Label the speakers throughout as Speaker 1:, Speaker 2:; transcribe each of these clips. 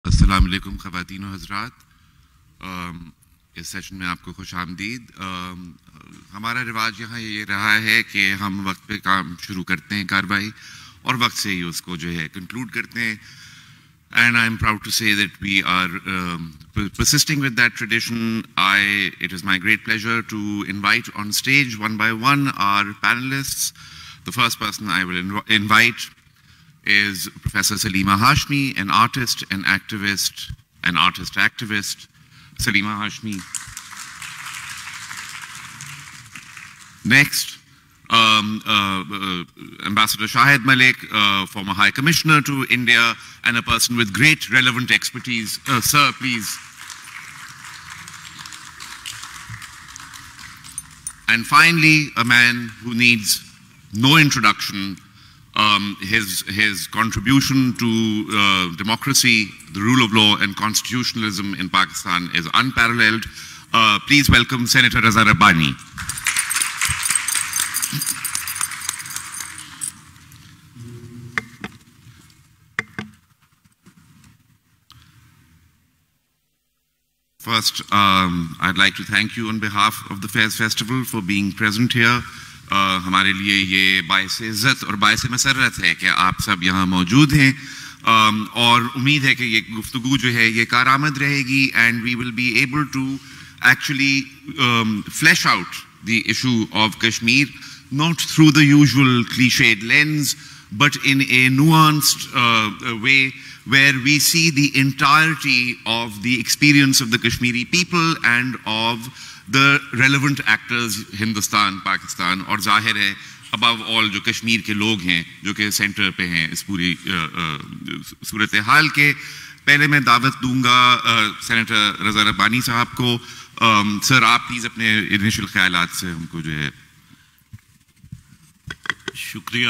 Speaker 1: السلام علیکم خواتین و حضرات، اس سیشن میں آپ کو خوش آمدید۔ ہمارا رواج یہاں یہ رہا ہے کہ ہم وقت پہ کام شروع کرتے ہیں کارروائی اور وقت سے ہی اس کو جو ہے کنکلوڈ کرتے ہیں، and I'm proud to say that we are persisting with that tradition. It is my great pleasure to invite on stage one by one our panelists. The first person I will invite is Professor Salima Hashmi, an artist, an activist, an artist-activist. Salima Hashmi. Next, Ambassador Shahid Malik, former High Commissioner to India and a person with great relevant expertise. Sir, please. And finally, a man who needs no introduction. His contribution to democracy, the rule of law and constitutionalism in Pakistan is unparalleled. Please welcome Senator Raza Rabbani. First, I'd like to thank you on behalf of the Fairs Festival for being present here. ہمارے لیے یہ باعث عزت اور باعث مسرت ہے کہ آپ سب یہاں موجود ہیں، اور امید ہے کہ یہ گفتگو جو ہے یہ کارآمد رہے گی، and we will be able to actually flash out the issue of Kashmir not through the usual cliched lens but in a nuanced way where we see the entirety of the experience of the Kashmiri people and of the relevant actors Hindustan Pakistan, اور ظاہر ہے above all جو کشمیر کے لوگ ہیں جو کہ centre پہ ہیں اس پوری صورتحال کے۔ پہلے میں دعوت دوں گا سینیٹر رضا ربانی صاحب کو۔ سر، آپ پلیز اپنے انیشل خیالات سے ہم کو جو ہے۔
Speaker 2: شکریہ۔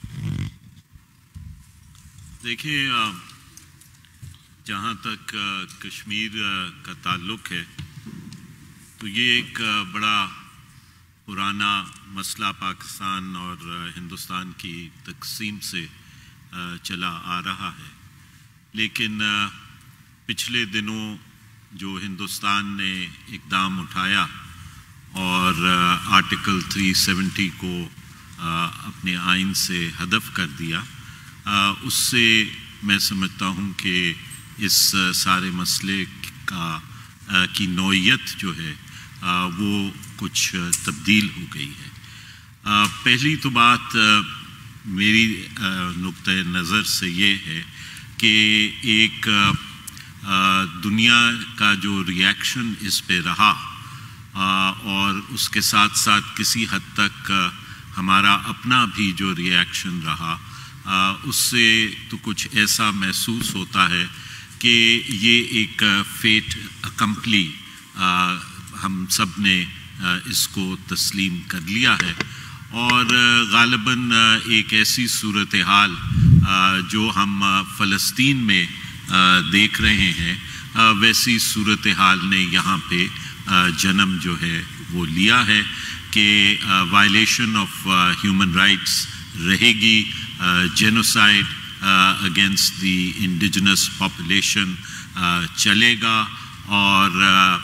Speaker 2: دیکھیں، جہاں تک کشمیر کا تعلق ہے تو یہ ایک بڑا پرانا مسئلہ پاکستان اور ہندوستان کی تقسیم سے چلا آ رہا ہے، لیکن پچھلے دنوں جو ہندوستان نے اقدام اٹھایا اور آرٹیکل 370 کو اپنے آئین سے حذف کر دیا، اس سے میں سمجھتا ہوں کہ اس سارے مسئلے کی نوعیت جو ہے وہ کچھ تبدیل ہو گئی ہے۔ پہلی تو بات میری نقطہ نظر سے یہ ہے کہ ایک دنیا کا جو ریاکشن اس پہ رہا اور اس کے ساتھ ساتھ کسی حد تک ہمارا اپنا بھی جو ریاکشن رہا، اس سے تو کچھ ایسا محسوس ہوتا ہے کہ یہ ایک فیٹ اکمپلی ہم سب نے اس کو تسلیم کر لیا ہے، اور غالباً ایک ایسی صورتحال جو ہم فلسطین میں دیکھ رہے ہیں ویسی صورتحال نے یہاں پہ جنم جو ہے وہ لیا ہے کہ وائلیشن آف ہیومن رائٹس رہے گی، genocide against the indigenous population چلے گا، اور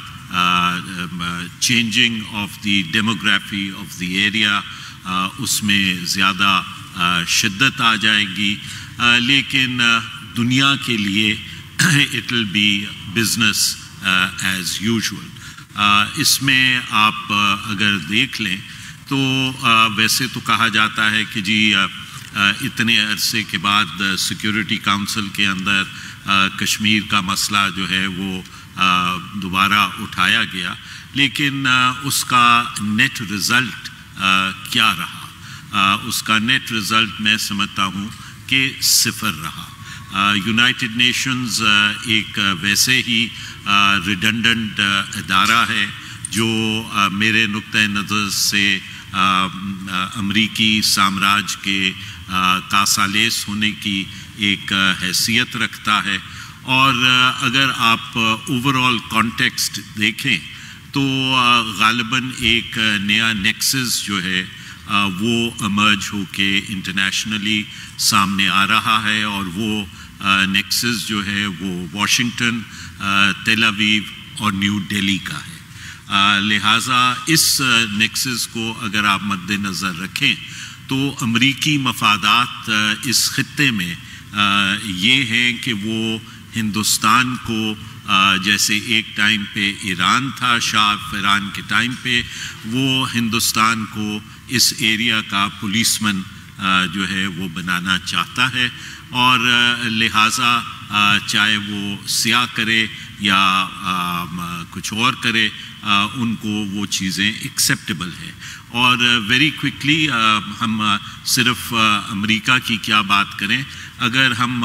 Speaker 2: changing of the demography of the area اس میں زیادہ شدت آ جائے گی، لیکن دنیا کے لیے it will be business as usual. اس میں آپ اگر دیکھ لیں تو ویسے تو کہا جاتا ہے کہ جی اتنے عرصے کے بعد سیکیورٹی کونسل کے اندر کشمیر کا مسئلہ جو ہے وہ دوبارہ اٹھایا گیا، لیکن اس کا نیٹ رزلٹ کیا رہا؟ اس کا نیٹ رزلٹ میں سمجھتا ہوں کہ صفر رہا۔ یونائٹڈ نیشنز ایک ویسے ہی ریڈنڈنٹ ادارہ ہے جو میرے نقطۂ نظر سے امریکی سامراج کے کاسالیس ہونے کی ایک حیثیت رکھتا ہے، اور اگر آپ اوور آل کانٹیکسٹ دیکھیں تو غالباً ایک نیا نیکسس جو ہے وہ ایمرج ہو کے انٹرنیشنلی سامنے آ رہا ہے، اور وہ نیکسس جو ہے وہ واشنگٹن، تیل اویو اور نیو دہلی کا ہے. لہٰذا اس نیکسس کو اگر آپ مد نظر رکھیں تو امریکی مفادات اس خطے میں یہ ہیں کہ وہ ہندوستان کو جیسے ایک ٹائم پہ ایران تھا، شاہ ایران کے ٹائم پہ، وہ ہندوستان کو اس ایریا کا پولیسمن جو ہے وہ بنانا چاہتا ہے، اور لہٰذا چاہے وہ سیاہ کرے یا کچھ اور کرے، ان کو وہ چیزیں ایکسیپٹیبل ہیں. اور ویری کوئکلی ہم صرف امریکہ کی کیا بات کریں، اگر ہم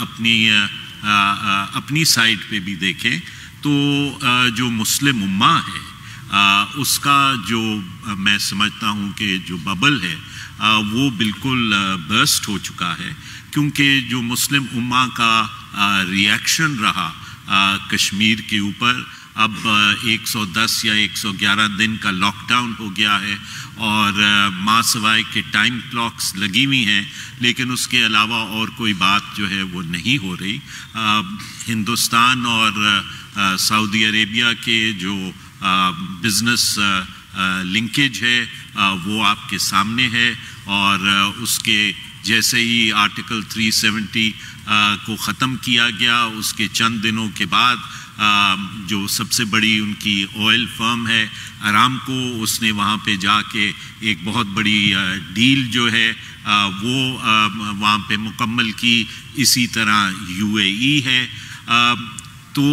Speaker 2: اپنی سائڈ پہ بھی دیکھیں تو جو مسلم امہ ہے اس کا جو میں سمجھتا ہوں کہ جو ببل ہے وہ بالکل برسٹ ہو چکا ہے، کیونکہ جو مسلم امہ کا ریاکشن رہا کشمیر کے اوپر، اب 110 یا 111 دن کا لاک ڈاؤن ہو گیا ہے، اور ماں سوائے کے ٹائم کلاکس لگی ہوئی ہیں، لیکن اس کے علاوہ اور کوئی بات جو ہے وہ نہیں ہو رہی. ہندوستان اور سعودی عربیہ کے جو بزنس لنکیج ہے وہ آپ کے سامنے ہے، اور اس کے جیسے ہی آرٹیکل 370 کو ختم کیا گیا، اس کے چند دنوں کے بعد جو سب سے بڑی ان کی آئل فرم ہے ارامکو، اس نے وہاں پہ جا کے ایک بہت بڑی ڈیل جو ہے وہ وہاں پہ مکمل کی. اسی طرح UAE ہے. تو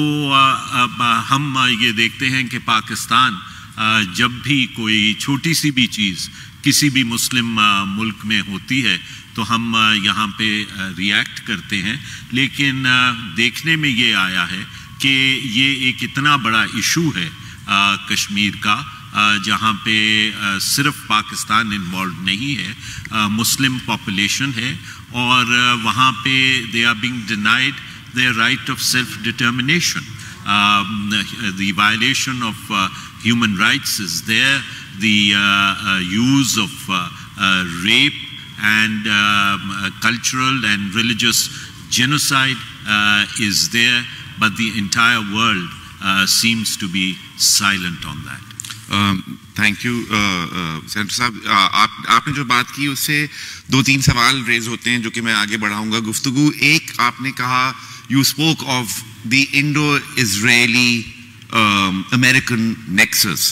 Speaker 2: ہم یہ دیکھتے ہیں کہ پاکستان جب بھی کوئی چھوٹی سی بھی چیز کسی بھی مسلم ملک میں ہوتی ہے تو ہم یہاں پہ ریئیکٹ کرتے ہیں، لیکن دیکھنے میں یہ آیا ہے کہ یہ ایک اتنا بڑا ایشو ہے کشمیر کا، جہاں پہ صرف پاکستان انوالوڈ نہیں ہے، مسلم پاپولیشن ہے، اور وہاں پہ they are being denied their right of self-determination. The violation of human rights is there, the use of rape and cultural and religious genocide is there, but the entire world seems to be silent on that.
Speaker 1: Thank you senator صاحب. آپ نے جو بات کی اس سے 2-3 سوال raise ہوتے ہیں جو کہ میں آگے بڑھاؤں گا گفتگو. ایک آپ نے کہا you spoke of the Indo Israeli American nexus.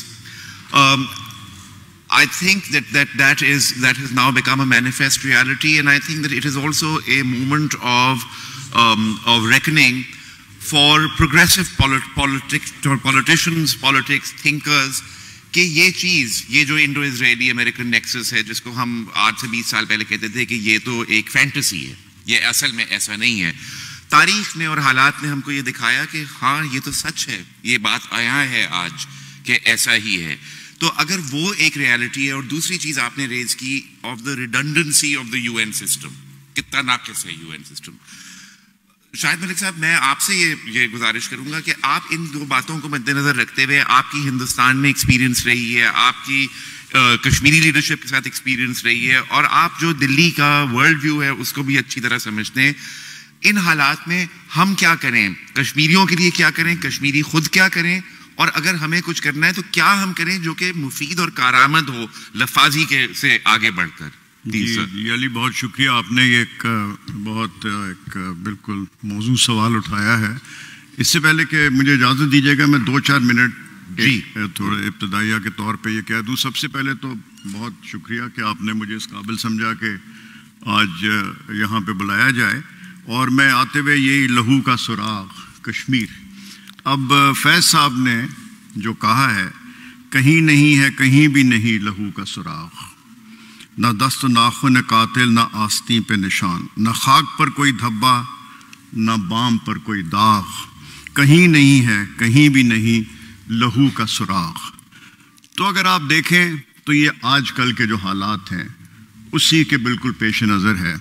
Speaker 1: I think that has now become a manifest reality, and I think that it is also a movement of reckoning for progressive politicians, politics thinkers, کہ یہ چیز، یہ جو Indo اسرائیلی American nexus ہے، جس کو ہم آج سے 20 سال پہلے کہتے تھے کہ یہ تو ایک فینٹیسی ہے، یہ اصل میں ایسا نہیں ہے. تاریخ نے اور حالات نے ہم کو یہ دکھایا کہ ہاں یہ تو سچ ہے، یہ بات آیا ہے آج کہ ایسا ہی ہے. تو اگر وہ ایک ریالٹی ہے، اور دوسری چیز آپ نے ریز کی of the redundancy of the UN system, کتنا ناقص ہے UN سسٹم. شاہد ملک صاحب، میں آپ سے یہ گزارش کروں گا کہ آپ ان دو باتوں کو مد نظر رکھتے ہوئے، آپ کی ہندوستان میں ایکسپیرینس رہی ہے، آپ کی کشمیری لیڈرشپ کے ساتھ ایکسپیرینس رہی ہے، اور آپ جو دلی کا ورلڈ ویو ہے اس کو بھی اچھی طرح سمجھتے ہیں. ان حالات میں ہم کیا کریں؟ کشمیریوں کے لیے کیا کریں؟ کشمیری خود کیا کریں؟ اور اگر ہمیں کچھ کرنا ہے تو کیا ہم کریں جو کہ مفید اور کارآمد ہو لفاظی کے سے آگے بڑھ کر؟
Speaker 3: جی علی، بہت شکریہ. آپ نے ایک بہت ایک بالکل موضوع سوال اٹھایا ہے. اس سے پہلے کہ مجھے اجازت دیجیے گا میں 2-4 منٹ تھوڑے ابتدائیہ کے طور پہ یہ کہہ دوں. سب سے پہلے تو بہت شکریہ کہ آپ نے مجھے اس قابل سمجھا کہ آج یہاں پہ بلایا جائے. اور میں آتے ہوئے یہی لہو کا سراغ کشمیر. اب فیض صاحب نے جو کہا ہے، کہیں نہیں ہے کہیں بھی نہیں لہو کا سراغ، نہ دست ناخن قاتل، نہ آستین پہ نشان، نہ خاک پر کوئی دھبا، نہ بام پر کوئی داغ، کہیں نہیں ہے کہیں بھی نہیں لہو کا سراغ. تو اگر آپ دیکھیں تو یہ آج کل کے جو حالات ہیں اسی کے بالکل پیش نظر ہے،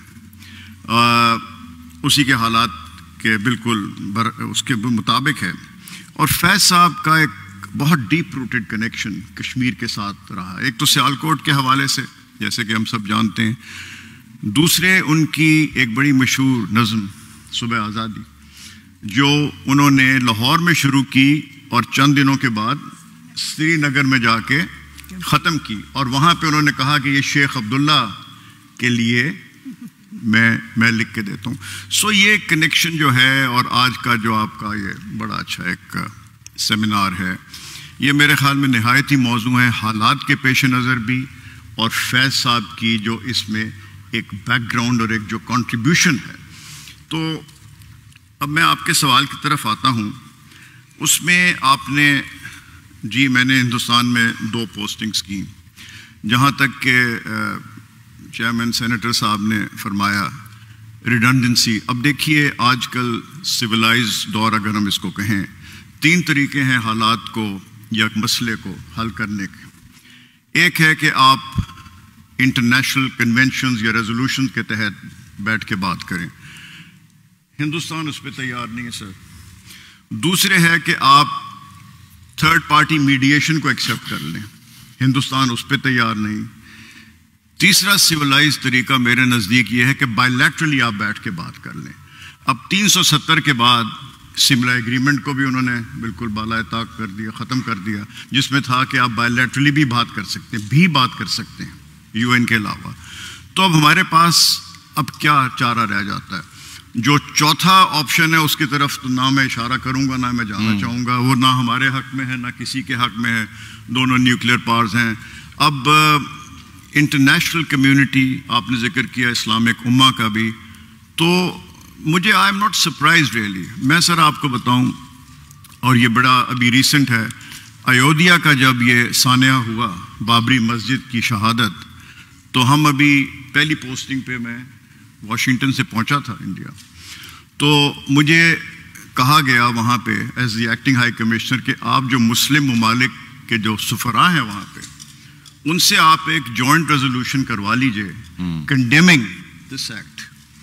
Speaker 3: اسی کے حالات کے بالکل اس کے مطابق ہے. اور فیض صاحب کا ایک بہت ڈیپ روٹڈ کنیکشن کشمیر کے ساتھ رہا. ایک تو سیالکوٹ کے حوالے سے جیسے کہ ہم سب جانتے ہیں، دوسرے ان کی ایک بڑی مشہور نظم सुबह आज़ादी, जो उन्होंने लाहौर में शुरू की और चंद दिनों के बाद श्रीनगर में जाके ख़त्म की, और वहाँ पे उन्होंने कहा कि ये शेख अब्दुल्ला के लिए मैं लिख के देता हूँ। सो ये कनेक्शन जो है, और आज का जो आपका ये बड़ा अच्छा एक सेमिनार है, ये मेरे ख्याल में नहायत ही मौजू है, हालात के पेश नज़र भी, और फैज़ साहब की जो इसमें एक बैकग्राउंड और एक जो कंट्रीब्यूशन है। तो अब मैं आपके सवाल की तरफ आता हूँ। उसमें आपने जी, मैंने हिंदुस्तान में 2 पोस्टिंग्स की, जहाँ तक के चेयरमैन सेनेटर साहब ने फरमाया रिडंडेंसी। अब देखिए, आजकल सिविलाइज्ड दौर अगर हम इसको कहें, 3 तरीके हैं हालात को या मसले को हल करने के। एक है कि आप इंटरनेशनल कन्वेंशंस या रेजोल्यूशन के तहत बैठ के बात करें, हिंदुस्तान उस पर तैयार नहीं है सर। दूसरे है कि आप थर्ड पार्टी मीडिएशन को एक्सेप्ट कर लें, हिंदुस्तान उस पर तैयार नहीं। तीसरा सिविलाइज तरीका मेरे नज़दीक ये है कि बायलैटरली आप बैठ के बात कर लें। अब 370 के बाद सिमला एग्रीमेंट को भी उन्होंने बिल्कुल बालाए ताक कर दिया, ख़त्म कर दिया, जिसमें था कि आप बायलैटरली भी बात कर सकते हैं यूएन के अलावा। तो अब हमारे पास अब क्या चारा रह जाता है? जो चौथा ऑप्शन है उसकी तरफ तो ना मैं इशारा करूंगा, ना मैं जाना चाहूँगा, वो ना हमारे हक में है ना किसी के हक में है, दोनों न्यूक्लियर पावर्स हैं। अब इंटरनेशनल कम्युनिटी, आपने जिक्र किया इस्लामिक उम्मा का भी, तो मुझे I am not surprised really. मैं सर आपको बताऊं, और ये बड़ा अभी रिसेंट है, अयोध्या का जब ये सानिया हुआ बाबरी मस्जिद की शहादत, तो हम अभी पहली पोस्टिंग पे मैं वाशिंगटन से पहुंचा था इंडिया, तो मुझे कहा गया वहाँ पे as the acting high commissioner कि आप जो मुस्लिम ममालिक के जो सफरा हैं वहाँ पे, उनसे आप एक जॉइंट रेजोल्यूशन करवा लीजिए condemning this act,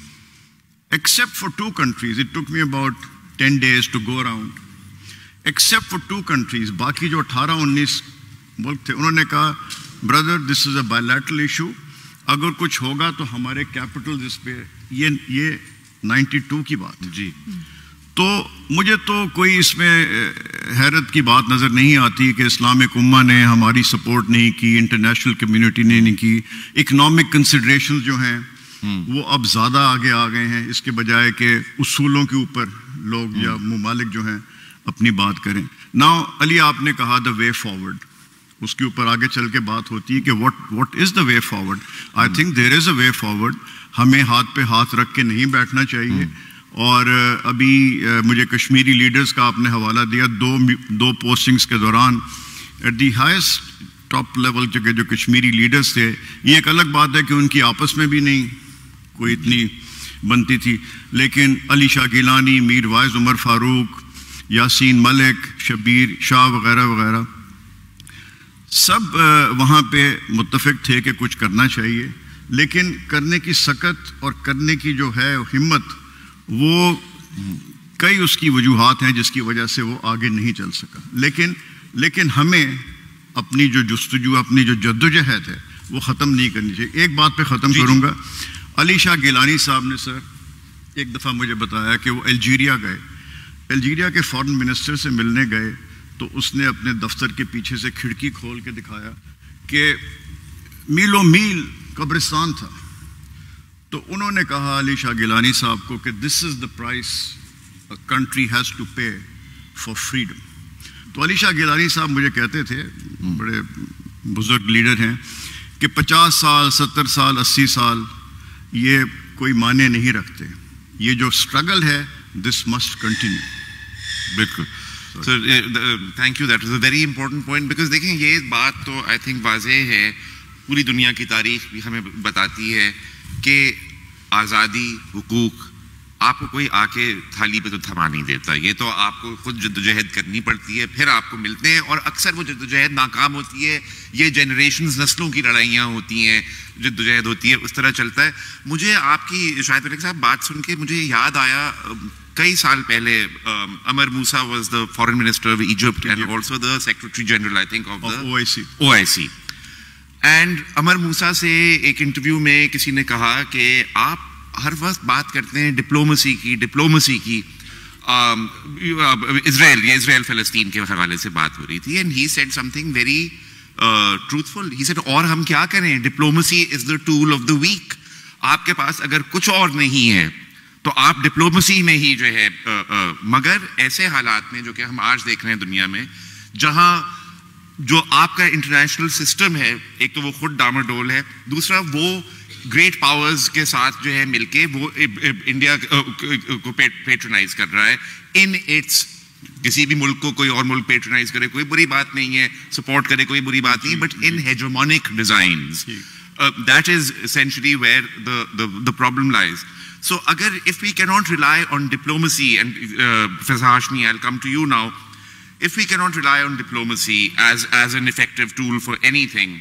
Speaker 3: except for 2 countries. It took me about 10 days to go around, except for 2 countries. बाकी जो 18-19 मुल्क थे, उन्होंने कहा brother this is a bilateral issue, अगर कुछ होगा तो हमारे कैपिटल इस पे, ये 92 की बात जी। तो मुझे तो कोई इसमें हैरत की बात नज़र नहीं आती कि इस्लामिक उम्मा ने हमारी सपोर्ट नहीं की, इंटरनेशनल कम्युनिटी ने नहीं की। इकनॉमिक कंसिडरेशंस जो हैं वो अब ज़्यादा आगे आ गए हैं, इसके बजाय कि उसूलों के ऊपर लोग या ममालिक जो हैं अपनी बात करें। नाउ अली, आपने कहा द वे फॉरवर्ड, उसके ऊपर आगे चल के बात होती है कि what is the way forward. I think there is a way forward. हमें हाथ पे हाथ रख के नहीं बैठना चाहिए। और अभी मुझे कश्मीरी लीडर्स का आपने हवाला दिया, दो पोस्टिंग्स के दौरान at the highest top level जो कश्मीरी लीडर्स थे, ये एक अलग बात है कि उनकी आपस में भी नहीं कोई इतनी बनती थी, लेकिन अली शाह गिलानी, मीर वाइज उमर फारूक, यासीन मलिक, शबीर शाह वगैरह वगैरह सब वहाँ पे मुत्तफिक थे कि कुछ करना चाहिए, लेकिन करने की सकत और करने की जो है हिम्मत, वो कई उसकी वजूहात हैं जिसकी वजह से वो आगे नहीं चल सका। लेकिन हमें अपनी जो जुस्तजू, अपनी जो जद्दोजहद है वो ख़त्म नहीं करनी चाहिए। एक बात पे ख़त्म करूँगा। अली शाह गिलानी साहब ने सर एक दफ़ा मुझे बताया कि वो अल्जीरिया गए, अल्जीरिया के फॉरेन मिनिस्टर से मिलने गए, तो उसने अपने दफ्तर के पीछे से खिड़की खोल के दिखाया कि मीलों मील कब्रिस्तान था। तो उन्होंने कहा अली शाह गिलानी साहब को कि this is the price a country has to pay for freedom. तो अली शाह गिलानी साहब मुझे कहते थे, बड़े बुजुर्ग लीडर हैं, कि 50 साल 70 साल 80 साल ये कोई माने नहीं रखते, ये जो स्ट्रगल है दिस मस्ट कंटिन्यू।
Speaker 1: बिल्कुल sir, thank you, that was a very important point, because देखें ये बात तो आई थिंक वाज़ेह है, पूरी दुनिया की तारीख भी हमें बताती है कि आज़ादी, हुकूक आपको कोई आके थाली पे तो थमा नहीं देता, ये तो आपको खुद जद्दोजहद करनी पड़ती है, फिर आपको मिलते हैं, और अक्सर वो जद्दोजहद नाकाम होती है, ये जनरेशन्स नस्लों की लड़ाइयाँ होती हैं, जद्दोजहद होती है, उस तरह चलता है। मुझे आपकी शाहिद मलिक साहब बात सुन के मुझे याद आया, कई साल पहले Amr Moussa was the foreign minister of Egypt and also the secretary general I think of the OIC, and Amr Moussa से एक इंटरव्यू में किसी ने कहा कि ہر وقت بات کرتے ہیں ڈپلومسی کی اسرائیل فلسطین کے حوالے سے بات ہو رہی تھی, and he said something very truthful. He said اور ہم کیا کریں, diplomacy is the tool of the weak. آپ کے پاس اگر کچھ اور نہیں ہے تو آپ ڈپلومسی میں ہی جو ہے, مگر ایسے حالات میں جو کہ ہم آج دیکھ رہے ہیں دنیا میں, جہاں جو آپ کا انٹرنیشنل سسٹم ہے, ایک تو وہ خود ڈاماڈول ہے, دوسرا وہ گریٹ پاورز کے ساتھ جو ہے مل کے وہ انڈیا کو پیٹرنائز کر رہا ہے ان اٹس. کسی بھی ملک کو کوئی اور ملک پیٹرنائز کرے کوئی بری بات نہیں ہے, سپورٹ کرے کوئی بری بات نہیں, but in hegemonic designs, that is essentially where the problem lies. So agar if we cannot rely on diplomacy, and Professor Hashmi, I'll come to you now, if we cannot rely on diplomacy as an effective tool for anything,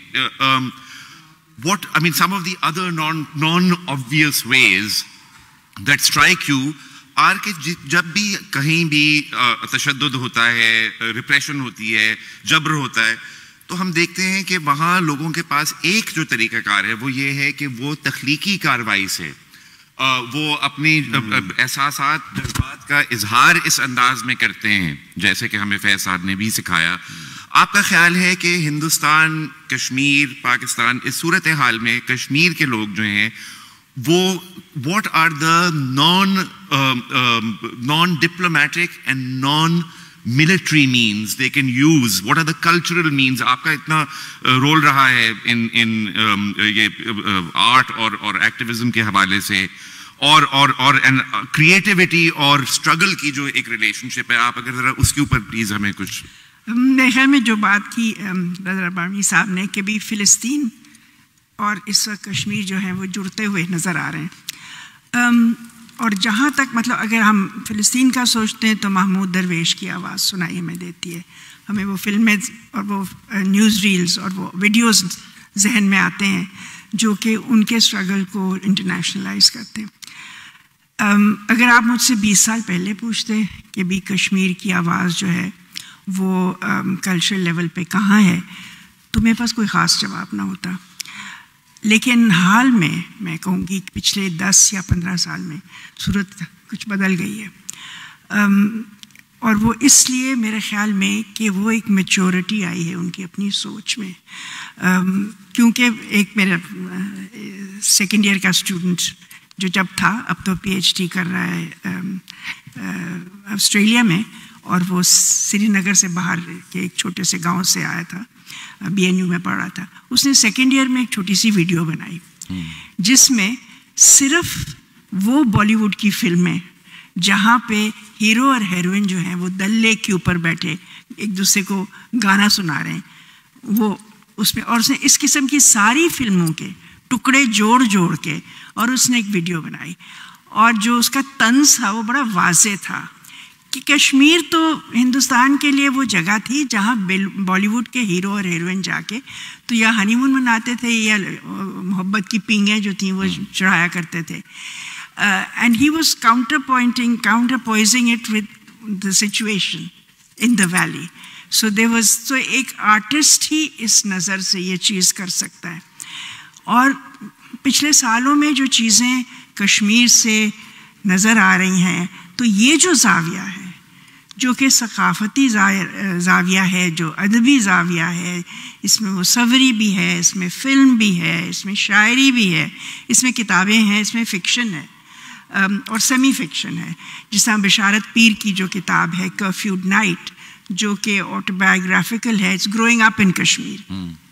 Speaker 1: some of the other non-obvious ways that strike you are کہ جب بھی کہیں بھی تشدد ہوتا ہے, repression ہوتی ہے, جبر ہوتا ہے, تو ہم دیکھتے ہیں کہ وہاں لوگوں کے پاس ایک جو طریقہ کار ہے وہ یہ ہے کہ وہ تخلیقی کارروائی سے وہ اپنی احساسات, جذبات کا اظہار اس انداز میں کرتے ہیں جیسے کہ ہمیں فیض صاحب نے بھی سکھایا. آپ کا خیال ہے کہ ہندوستان, کشمیر, پاکستان, اس صورتحال میں کشمیر کے لوگ جو ہیں وہ what are the non-diplomatic and non-military means they can use? What are the cultural means? آپ کا اتنا رول رہا ہے ان یہ آرٹ اور ایکٹیویزم کے حوالے سے, اور کریٹیوٹی اور اسٹرگل کی جو ایک ریلیشن شپ ہے, آپ اگر ذرا اس کے اوپر پلیز ہمیں کچھ.
Speaker 4: میرے خیال میں جو بات کی رضا ربانی صاحب نے کہ بھی فلسطین اور اس وقت کشمیر جو ہیں وہ جڑتے ہوئے نظر آ رہے ہیں, اور جہاں تک مطلب اگر ہم فلسطین کا سوچتے ہیں تو محمود درویش کی آواز سنائی ہمیں دیتی ہے, ہمیں وہ فلمیں اور وہ نیوز ریلز اور وہ ویڈیوز ذہن میں آتے ہیں جو کہ ان کے اسٹرگل کو انٹرنیشنلائز کرتے ہیں. اگر آپ مجھ سے 20 سال پہلے پوچھتے کہ بھی کشمیر کی آواز جو ہے وہ کلچرل لیول پہ کہاں ہے, تو میرے پاس کوئی خاص جواب نہ ہوتا. لیکن حال میں کہوں گی پچھلے 10 یا 15 سال میں صورت کچھ بدل گئی ہے, اور وہ اس لیے میرے خیال میں کہ وہ ایک میچورٹی آئی ہے ان کی اپنی سوچ میں. کیونکہ ایک میرا سیکنڈ ایئر کا اسٹوڈنٹ جو جب تھا, اب تو پی ایچ ڈی کر رہا ہے آسٹریلیا میں, اور وہ سری نگر سے باہر کے ایک چھوٹے سے گاؤں سے آیا تھا, بی این یو میں پڑھ رہا تھا. اس نے سیکنڈ ایئر میں ایک چھوٹی سی ویڈیو بنائی جس میں صرف وہ بالی ووڈ کی فلمیں جہاں پہ ہیرو اور ہیروئن جو ہیں وہ ڈل لیک کے اوپر بیٹھے ایک دوسرے کو گانا سنا رہے ہیں, وہ اس میں, اور اس نے اس قسم کی ساری فلموں کے ٹکڑے جوڑ کے اور اس نے ایک ویڈیو بنائی, اور جو اس کا طنز تھا وہ بڑا واضح تھا کہ کشمیر تو ہندوستان کے لیے وہ جگہ تھی جہاں بالی ووڈ کے ہیرو اور ہیروئن جا کے تو یا ہنی مون مناتے تھے یا محبت کی پینگیں جو تھیں وہ چڑھایا کرتے تھے. And he was counterpoising it with the situation in the valley. So ایک آرٹسٹ ہی اس نظر سے یہ چیز کر سکتا ہے. اور پچھلے سالوں میں جو چیزیں کشمیر سے نظر آ رہی ہیں, تو یہ جو زاویہ ہے جو کہ ثقافتی زاویہ ہے, جو ادبی زاویہ ہے, اس میں مصوری بھی ہے, اس میں فلم بھی ہے, اس میں شاعری بھی ہے, اس میں کتابیں ہیں, اس میں فکشن ہے اور سیمی فکشن ہے. جس طرح بشارت پیر کی جو کتاب ہے کرفیوڈ نائٹ, جو کہ آٹوبایوگرافیکل ہے, it's growing up in Kashmir.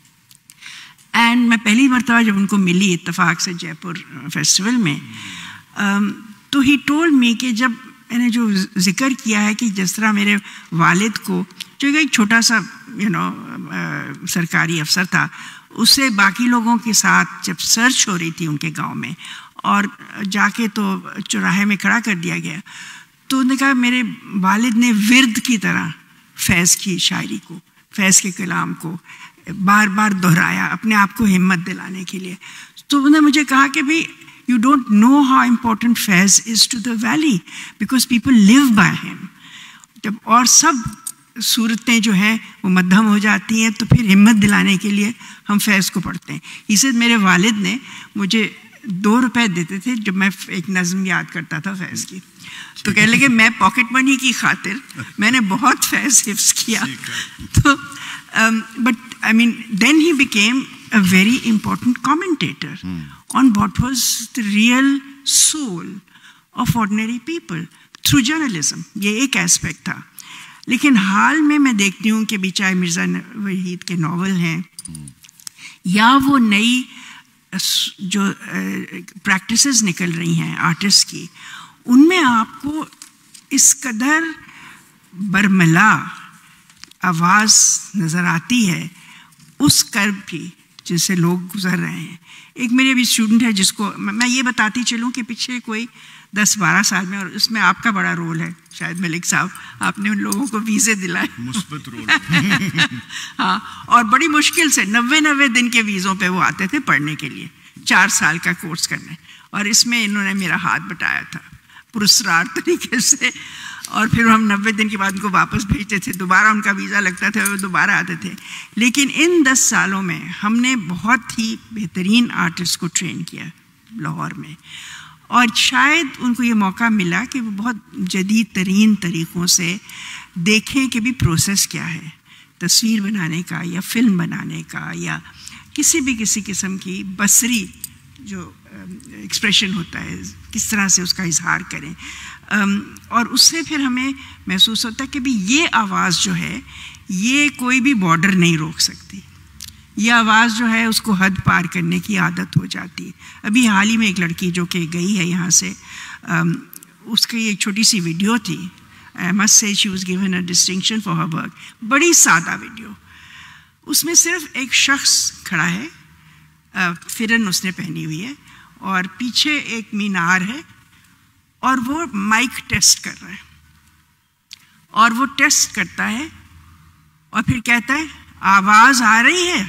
Speaker 4: And میں پہلی مرتبہ جب ان کو ملی اتفاق سے جے پور فیسٹیول میں, تو ہی ٹولڈ می کہ جب میں نے جو ذکر کیا ہے کہ جس طرح میرے والد کو, جو ایک چھوٹا سا سرکاری افسر تھا, اس سے باقی لوگوں کے ساتھ جب سرچ ہو رہی تھی ان کے گاؤں میں, اور جا کے تو چوراہے میں کھڑا کر دیا گیا, تو انہوں نے کہا میرے والد نے ورد کی طرح فیض کی شاعری کو, فیض کے کلام کو بار بار دہرایا اپنے آپ کو ہمت دلانے کے لیے. تو انہوں نے مجھے کہا کہ بھائی you don't know how important Faiz is to the valley because people live by him. جب اور سب صورتیں جو ہیں وہ مدھم ہو جاتی ہیں تو پھر ہمت دلانے کے لیے ہم فیض کو پڑھتے ہیں. اس سے میرے والد نے مجھے 2 रुपए देते थे जब मैं एक नज़म याद करता था फैज़ की, तो कहने लगे मैं पॉकेट मनी की खातिर मैंने बहुत फैज़ हिफ्ज़ किया। तो but I mean then he became a very important commentator on what was the real soul of ordinary people through journalism. ये एक एस्पेक्ट था। लेकिन हाल में मैं देखती हूँ कि चाहे मिर्ज़ा वहीद के नॉवल हैं या वो नई जो प्रैक्टिसेस निकल रही हैं आर्टिस्ट की, उनमें आपको इस कदर बरमला आवाज़ नज़र आती है उस कर्ब की जिससे लोग गुजर रहे हैं। एक मेरे अभी स्टूडेंट है जिसको मैं ये बताती चलूँ कि पिछले कोई 10-12 साल में, और इसमें आपका बड़ा रोल है शायद मलिक साहब, आपने उन लोगों को वीज़े दिलाए,
Speaker 3: मुस्बत रोल।
Speaker 4: हाँ, और बड़ी मुश्किल से 90 दिन के वीज़ों पे वो आते थे पढ़ने के लिए, 4 साल का कोर्स करने, और इसमें इन्होंने मेरा हाथ बटाया था पुरस्कार तरीके से, और फिर हम 90 दिन के बाद उनको वापस भेजते थे, दोबारा उनका वीज़ा लगता था, वो दोबारा आते थे। लेकिन इन 10 सालों में हमने बहुत ही बेहतरीन आर्टिस्ट को ट्रेन किया लाहौर में, और शायद उनको ये मौका मिला कि वो बहुत जदीद तरीन तरीक़ों से देखें कि भी प्रोसेस क्या है तस्वीर बनाने का या फ़िल्म बनाने का या किसी किस्म की बसरी जो एक्सप्रेशन होता है किस तरह से उसका इजहार करें। और उससे फिर हमें महसूस होता है कि भी ये आवाज़ जो है ये कोई भी बॉर्डर नहीं रोक सकती, ये आवाज़ जो है उसको हद पार करने की आदत हो जाती है। अभी हाल ही में एक लड़की जो कि गई है यहाँ से, उसकी एक छोटी सी वीडियो थी, I must say she was given a distinction for her work, बड़ी सादा वीडियो, उसमें सिर्फ एक शख्स खड़ा है, फिरन उसने पहनी हुई है और पीछे एक मीनार है और वो माइक टेस्ट कर रहा है, और वो टेस्ट करता है और फिर कहता है आवाज़ आ रही है,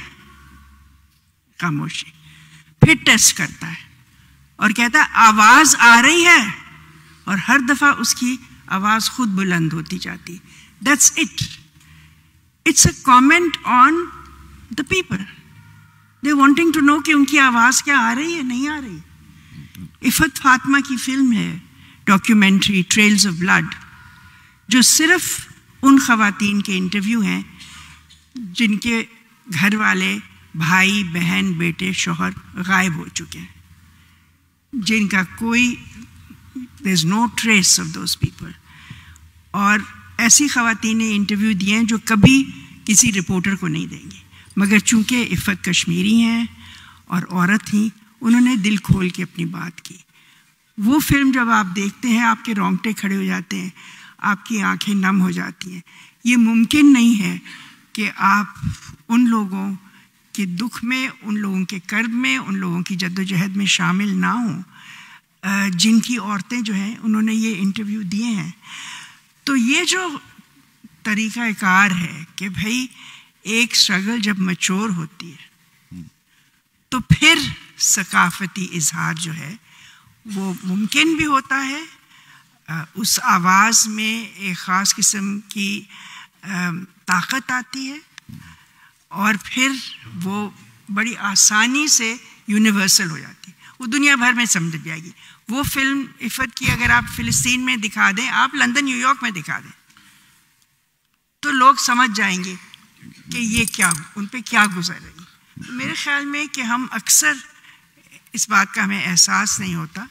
Speaker 4: खामोशी, फिर टेस्ट करता है और कहता है आवाज़ आ रही है, और हर दफ़ा उसकी आवाज़ खुद बुलंद होती जाती। That's it, it's a comment on the people, they wanting to know कि उनकी आवाज़ क्या आ रही है, नहीं आ रही। इफ़त फातिमा की फिल्म है डॉक्यूमेंट्री ट्रेल्स ऑफ ब्लड, जो सिर्फ उन ख़वातीन के इंटरव्यू हैं जिनके घर वाले भाई बहन बेटे शौहर गायब हो चुके हैं, जिनका कोई there is no trace of those people. और ऐसी ख़वातीन ने इंटरव्यू दिए हैं जो कभी किसी रिपोर्टर को नहीं देंगी, मगर चूँकि इफ़त कश्मीरी हैं और औरत थी, उन्होंने दिल खोल के अपनी बात की। वो फिल्म जब आप देखते हैं आपके रोंगटे खड़े हो जाते हैं, आपकी आंखें नम हो जाती हैं। ये मुमकिन नहीं है कि आप उन लोगों के दुख में, उन लोगों के कर्ब में, उन लोगों की जद्दोजहद में शामिल ना हों जिनकी औरतें जो हैं उन्होंने ये इंटरव्यू दिए हैं। तो ये जो तरीक़ा कार है कि भाई एक स्ट्रगल जब मैच्योर होती है तो फिर सकाफती इजहार जो है वो मुमकिन भी होता है। उस आवाज़ में एक ख़ास किस्म की ताकत आती है और फिर वो बड़ी आसानी से यूनिवर्सल हो जाती है, वो दुनिया भर में समझ जाएगी। वो फिल्म इफ़त की अगर आप फ़िलिस्तीन में दिखा दें, आप लंदन न्यूयॉर्क में दिखा दें, तो लोग समझ जाएंगे कि ये क्या, उन पे क्या गुजर रही है। तो मेरे ख्याल में कि हम अक्सर इस बात का हमें एहसास नहीं होता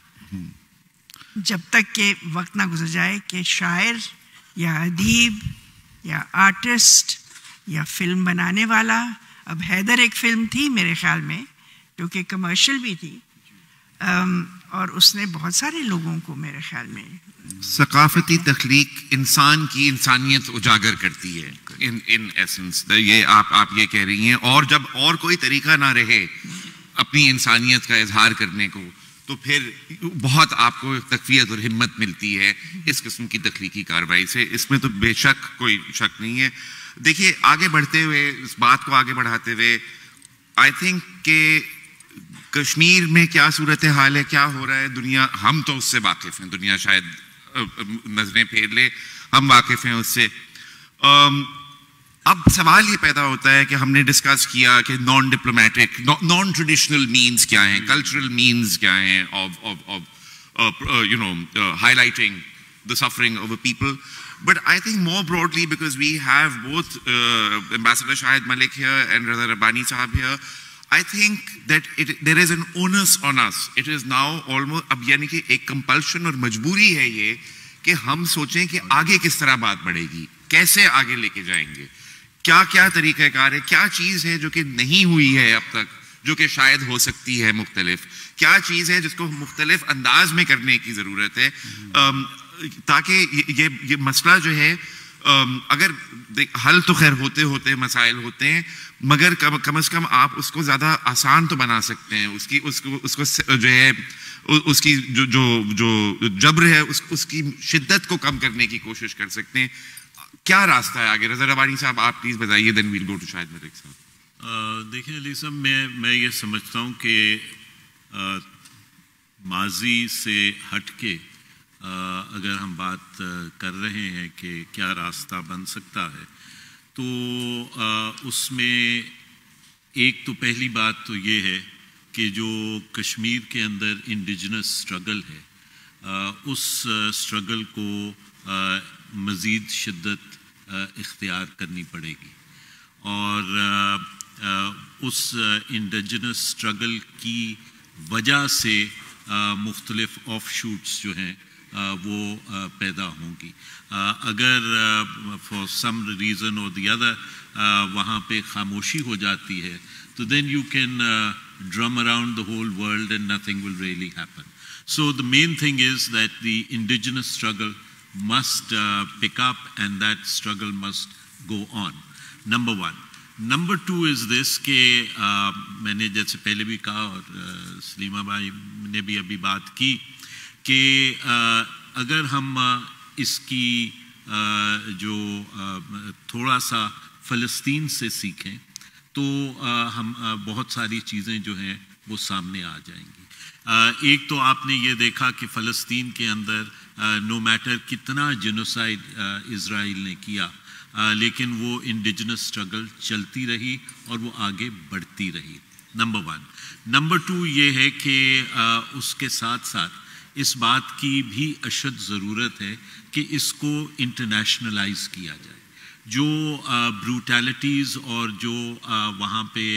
Speaker 4: जब तक कि वक्त ना गुजर जाए कि शायर या अदीब या आर्टिस्ट या फिल्म बनाने वाला, अब हैदर एक फिल्म थी मेरे ख्याल में जो कि कमर्शियल भी थी, और उसने बहुत सारे लोगों को मेरे ख्याल में
Speaker 1: सकाफती तख्लीक इंसान की इंसानियत उजागर करती है इन एसेंस। ये आप ये कह रही हैं, और जब और कोई तरीका ना रहे अपनी इंसानियत का इजहार करने को, तो फिर बहुत आपको तकवीयत और हिम्मत मिलती है इस किस्म की तख्लीकी कार्रवाई से। इसमें तो बेशक कोई शक नहीं है। देखिए, आगे बढ़ते हुए, इस बात को आगे बढ़ाते हुए, आई थिंक कि कश्मीर में क्या सूरत हाल है, क्या हो रहा है, दुनिया, हम तो उससे वाकिफ़ हैं, दुनिया शायद नजरें फेर ले, हम वाकिफ़ हैं उससे। اب سوال یہ پیدا ہوتا ہے کہ ہم نے ڈسکس کیا کہ non diplomatic non traditional means کیا ہیں, کلچرل مینس کیا ہیں highlighting the suffering of a people. But I think more broadly, because we have both Ambassador Shahid Malik here and Raza Rabbani Sahab here, I think that there is an onus on us. It is now almost, اب یعنی کہ ایک compulsion اور مجبوری ہے یہ کہ ہم سوچیں کہ آگے کس طرح بات بڑھے گی, کیسے آگے لے کے جائیں گے, کیا کیا طریقہ کار ہے, کیا چیز ہے جو کہ نہیں ہوئی ہے اب تک جو کہ شاید ہو سکتی ہے مختلف, کیا چیز ہے جس کو مختلف انداز میں کرنے کی ضرورت ہے, تاکہ یہ مسئلہ جو ہے اگر حل تو خیر ہوتے ہوتے مسائل ہوتے ہیں, مگر کم از کم آپ اس کو زیادہ آسان تو بنا سکتے ہیں, اس کو جو ہے اس کی جو جبر ہے اس کی شدت کو کم کرنے کی کوشش کر سکتے ہیں. کیا راستہ ہے آگے؟ رضا ربانی صاحب آپ پلیز بتائیے, دین ویل گو ٹو شاہد ملک صاحب.
Speaker 2: دیکھیں علی صاحب, میں یہ سمجھتا ہوں کہ ماضی سے ہٹ کے اگر ہم بات کر رہے ہیں کہ کیا راستہ بن سکتا ہے, تو اس میں ایک تو پہلی بات تو یہ ہے کہ جو کشمیر کے اندر انڈیجنس اسٹرگل ہے, اس اسٹرگل کو مزید شدت اختیار کرنی پڑے گی, اور اس انڈیجنس اسٹرگل کی وجہ سے مختلف آف شوٹس جو ہیں وہ پیدا ہوں گی. اگر فار سم ریزن اور دی ادر وہاں پہ خاموشی ہو جاتی ہے, تو then you can drum around the whole world and nothing will really happen. So the main thing is that the indigenous struggle must pick up, and that struggle must go on. Number one. Number two is this کہ میں نے جیسے پہلے بھی کہا اور سلیمہ بھائی نے بھی ابھی بات کی کہ اگر ہم اس کی جو تھوڑا سا فلسطین سے سیکھیں تو ہم بہت ساری چیزیں جو ہیں وہ سامنے آ جائیں گی. ایک تو آپ نے یہ دیکھا کہ فلسطین کے اندر نو میٹر کتنا جینوسائڈ اسرائیل نے کیا, لیکن وہ انڈیجنس اسٹرگل چلتی رہی اور وہ آگے بڑھتی رہی. Number one. نمبر ٹو یہ ہے کہ اس کے ساتھ ساتھ اس بات کی بھی اشد ضرورت ہے کہ اس کو انٹرنیشنلائز کیا جائے. جو بروٹیلٹیز اور جو وہاں پہ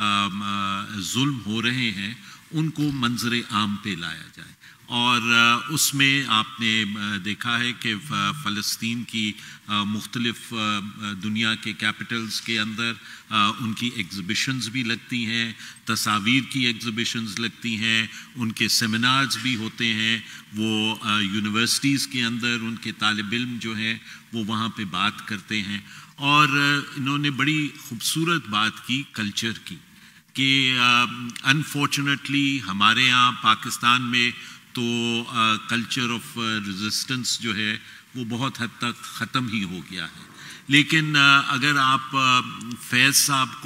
Speaker 2: ظلم ہو رہے ہیں ان کو منظر عام پہ لایا جائے. اور اس میں آپ نے دیکھا ہے کہ فلسطین کی مختلف دنیا کے کیپٹلز کے اندر ان کی ایگزیبیشنز بھی لگتی ہیں, تصاویر کی ایگزیبیشنز لگتی ہیں, ان کے سیمینارز بھی ہوتے ہیں, وہ یونیورسٹیز کے اندر ان کے طالب علم جو ہیں وہ وہاں پہ بات کرتے ہیں. اور انہوں نے بڑی خوبصورت بات کی کلچر کی کہ انفارچونیٹلی ہمارے یہاں پاکستان میں تو کلچر آف ریزسٹنس جو ہے وہ بہت حد تک ختم ہی ہو گیا ہے. لیکن اگر آپ فیض صاحب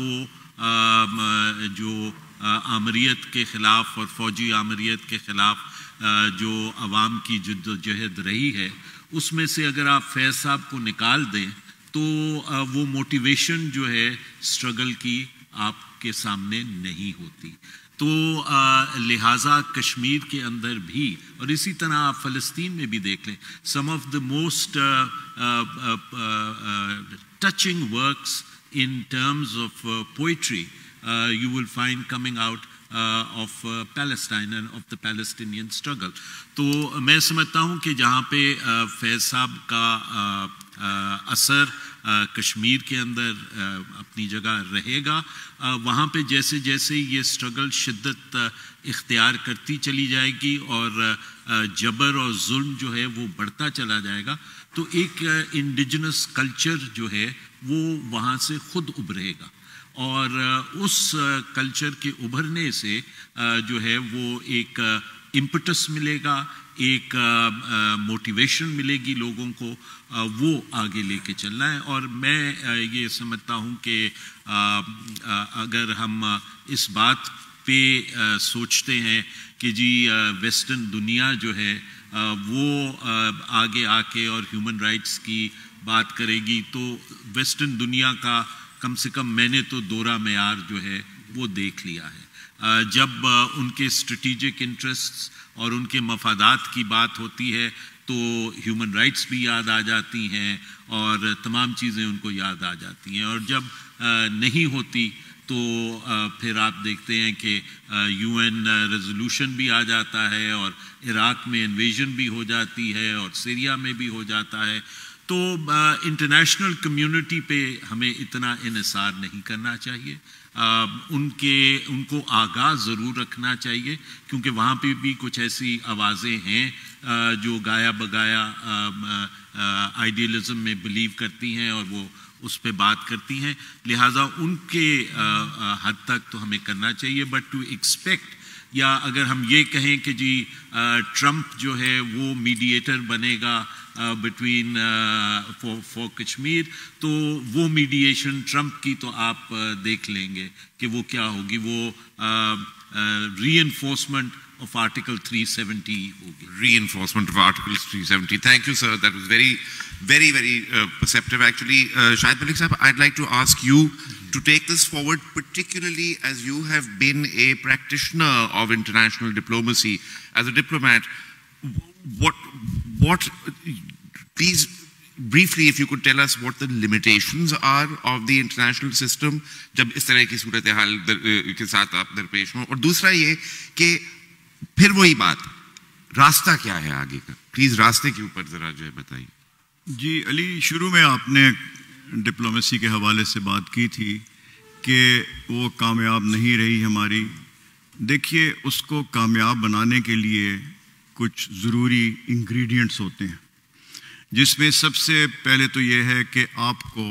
Speaker 2: کو جو آمریت کے خلاف اور فوجی آمریت کے خلاف جو عوام کی جد و جہد رہی ہے اس میں سے اگر آپ فیض صاحب کو نکال دیں تو وہ موٹیویشن جو ہے اسٹرگل کی آپ کے سامنے نہیں ہوتی. تو لہٰذا کشمیر کے اندر بھی اور اسی طرح آپ فلسطین میں بھی دیکھ لیں, some of the most touching works in terms of poetry you will find coming out of Palestine and of the Palestinian struggle. تو میں سمجھتا ہوں کہ جہاں پہ فیض صاحب کا اثر کشمیر کے اندر اپنی جگہ رہے گا, وہاں پہ جیسے جیسے یہ اسٹرگل شدت اختیار کرتی چلی جائے گی اور جبر اور ظلم جو ہے وہ بڑھتا چلا جائے گا, تو ایک انڈیجنس کلچر جو ہے وہ وہاں سے خود ابھرے گا. اور اس کلچر کے ابھرنے سے جو ہے وہ ایک امپٹس ملے گا, ایک موٹیویشن ملے گی لوگوں کو, وہ آگے لے کے چلنا ہے. اور میں یہ سمجھتا ہوں کہ اگر ہم اس بات پہ سوچتے ہیں کہ جی ویسٹرن دنیا جو ہے وہ آگے آ کے اور ہیومن رائٹس کی بات کرے گی تو ویسٹرن دنیا کا کم سے کم میں نے تو دورہ معیار جو ہے وہ دیکھ لیا ہے. جب ان کے اسٹریٹجک انٹرسٹس اور ان کے مفادات کی بات ہوتی ہے تو ہیومن رائٹس بھی یاد آ جاتی ہیں اور تمام چیزیں ان کو یاد آ جاتی ہیں, اور جب نہیں ہوتی تو پھر آپ دیکھتے ہیں کہ یو این ریزولوشن بھی آ جاتا ہے اور عراق میں انویژن بھی ہو جاتی ہے اور سیریا میں بھی ہو جاتا ہے. تو انٹرنیشنل کمیونٹی پہ ہمیں اتنا انحصار نہیں کرنا چاہیے. ان کو آگاہ ضرور رکھنا چاہیے, کیونکہ وہاں پہ بھی کچھ ایسی آوازیں ہیں جو گایا بگایا آئیڈیلزم میں بلیو کرتی ہیں اور وہ اس پہ بات کرتی ہیں, لہٰذا ان کے حد تک تو ہمیں کرنا چاہیے. بٹ ٹو ایکسپیکٹ, یا اگر ہم یہ کہیں کہ جی ٹرمپ جو ہے وہ میڈیٹر بنے گا بٹوین فور کشمیر, تو وہ میڈیشن ٹرمپ کی تو آپ دیکھ لیں گے کہ وہ کیا ہوگی, وہ ری انفورسمنٹ of Article 370 ہوگی.
Speaker 1: Reinforcement of Article 370. Thank you, sir. That was very, very, very perceptive. Actually, Shahid Malik Sahab, I'd like to ask you to take this forward, particularly as you have been a practitioner of international diplomacy, as a diplomat. What? Please, briefly, if you could tell us what the limitations are of the international system, جب اس طرح کی صورتحال کے ساتھ آپ درپیش ہوں. اور دوسرا یہ کہ پھر وہی بات, راستہ کیا ہے آگے کا, پلیز راستے کے اوپر ذرا جو ہے بتائیے.
Speaker 3: جی علی, شروع میں آپ نے ڈپلومیسی کے حوالے سے بات کی تھی کہ وہ کامیاب نہیں رہی ہماری. دیکھیے, اس کو کامیاب بنانے کے لیے کچھ ضروری انگریڈینٹس ہوتے ہیں, جس میں سب سے پہلے تو یہ ہے کہ آپ کو